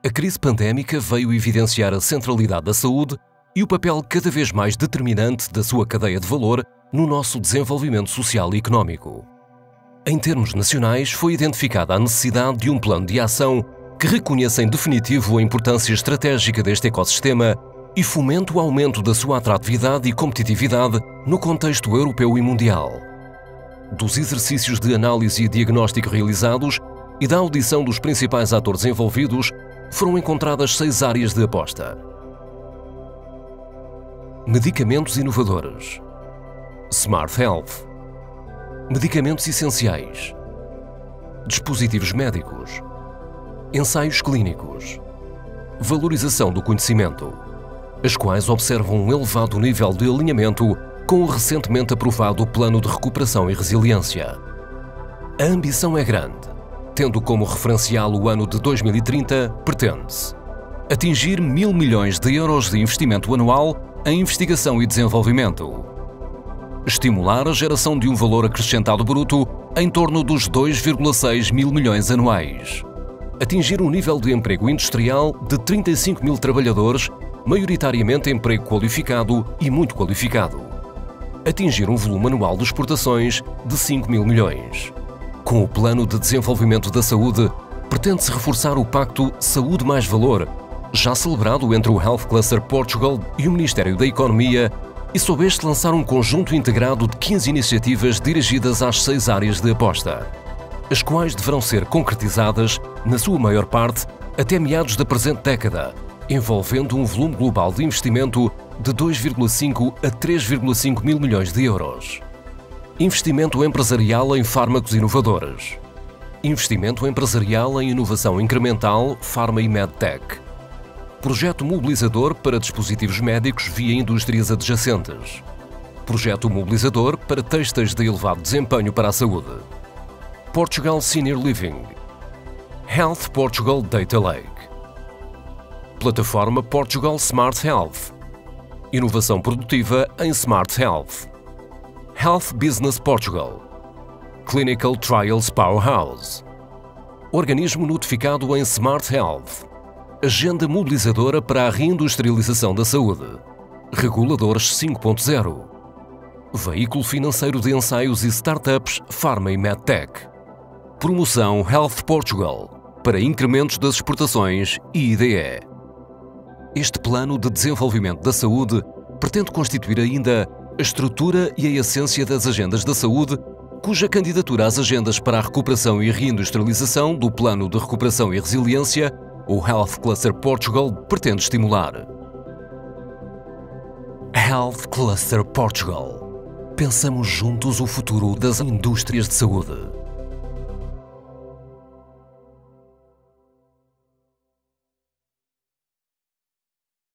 A crise pandémica veio evidenciar a centralidade da saúde e o papel cada vez mais determinante da sua cadeia de valor no nosso desenvolvimento social e económico. Em termos nacionais, foi identificada a necessidade de um plano de ação que reconheça em definitivo a importância estratégica deste ecossistema e fomente o aumento da sua atratividade e competitividade no contexto europeu e mundial. Dos exercícios de análise e diagnóstico realizados e da audição dos principais atores envolvidos, foram encontradas 6 áreas de aposta. Medicamentos inovadores, Smart Health, medicamentos essenciais, dispositivos médicos, ensaios clínicos, valorização do conhecimento, as quais observam um elevado nível de alinhamento com o recentemente aprovado Plano de Recuperação e Resiliência. A ambição é grande, tendo como referencial o ano de 2030, pretende-se atingir 1.000 milhões de euros de investimento anual em investigação e desenvolvimento, estimular a geração de um valor acrescentado bruto em torno dos 2,6 mil milhões anuais, atingir um nível de emprego industrial de 35 mil trabalhadores, maioritariamente emprego qualificado e muito qualificado, atingir um volume anual de exportações de 5 mil milhões. Com o Plano de Desenvolvimento da Saúde, pretende-se reforçar o Pacto Saúde Mais Valor, já celebrado entre o Health Cluster Portugal e o Ministério da Economia, e sob este lançar um conjunto integrado de 15 iniciativas dirigidas às 6 áreas de aposta, as quais deverão ser concretizadas, na sua maior parte, até meados da presente década, envolvendo um volume global de investimento de 2,5 a 3,5 mil milhões de euros. Investimento empresarial em fármacos inovadores. Investimento empresarial em inovação incremental, Pharma e MedTech. Projeto mobilizador para dispositivos médicos via indústrias adjacentes. Projeto mobilizador para têxteis de elevado desempenho para a saúde. Portugal Senior Living. Health Portugal Data Lake. Plataforma Portugal Smart Health. Inovação produtiva em Smart Health. Health Business Portugal. Clinical Trials Powerhouse. Organismo notificado em Smart Health. Agenda mobilizadora para a reindustrialização da saúde. Reguladores 5.0. Veículo financeiro de ensaios e startups Pharma e MedTech. Promoção Health Portugal para incrementos das exportações e IDE. Este plano de desenvolvimento da saúde pretende constituir ainda a estrutura e a essência das agendas da saúde, cuja candidatura às agendas para a recuperação e reindustrialização do Plano de Recuperação e Resiliência, o Health Cluster Portugal, pretende estimular. Health Cluster Portugal. Pensamos juntos o futuro das indústrias de saúde.